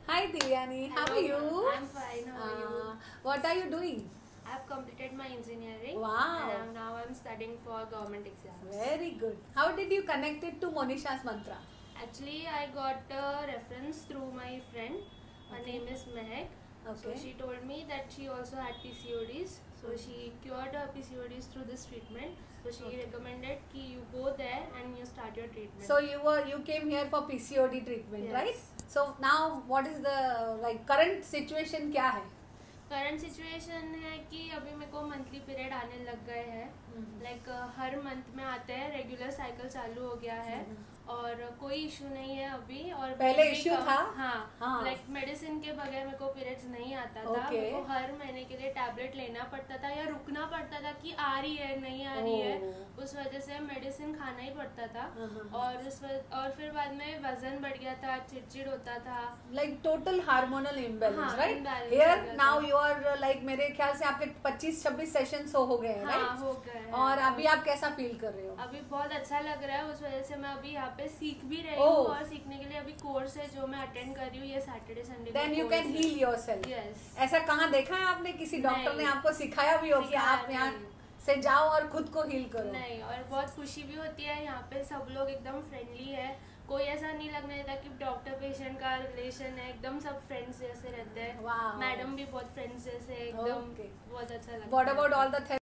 Hi Devyani, how are you? I'm fine. How are you? What are you doing? I've completed my engineering. Wow. And now I'm studying for government exams. Very good. How did you connect it to Monisha's mantra? Actually, I got a reference through my friend. Her Okay. name is Mehak. So Okay. she told me that she also had PCODs. So she cured her PCODs through this treatment. So she recommended कि you go there and you start your treatment. So you came here for PCOD treatment, Yes. right? So now what is the current situation क्या है? Current situation है कि अभी मेरे को monthly period आने लग गए हैं. लाइक हर मंथ में आते हैं, रेगुलर साइकिल चालू हो गया है और कोई इशू नहीं है अभी. और पहले इशू था? हाँ. लाइक मेडिसिन के बगैर मेरे को पीरियड्स नहीं आता था. मेरे को हर महीने के लिए टैबलेट लेना पड़ता था या रुकना पड़ता था कि आ रही है नहीं आ रही है. उस वजह से मेडिसिन खाना ही पड़ता था. और फिर बाद में वजन बढ़ गया था, चिड़चिड़ होता था. Like total hormonal imbalance, right? imbalance here हो गया नाउ था. यू आर लाइक मेरे ख्याल से आपके 25-26 सेशंस हो गए हैं, हाँ, राइट? हो गए हैं. और अभी आप कैसा फील कर रहे हो? अभी बहुत अच्छा लग रहा है. उस वजह से मैं अभी यहाँ पे सीख भी रही हूँ और सीखने के लिए अभी कोर्स है जो मैं अटेंड कर रही हूँ ये Saturday Sunday. Then you can heal yourself. Yes. ऐसा कहाँ देखा है आपने? किसी डॉक्टर ने आपको सिखाया भी हो कि आप यहाँ से जाओ और खुद को हील करो? नहीं. और बहुत खुशी भी होती है. यहाँ पे सब लोग एकदम फ्रेंडली है. कोई ऐसा नहीं लगने देता कि डॉक्टर पेशेंट का रिलेशन है. एकदम सब फ्रेंड्स जैसे रहते हैं. मैडम भी बहुत फ्रेंड्स जैसे एकदम. बहुत अच्छा लगता है. What about all the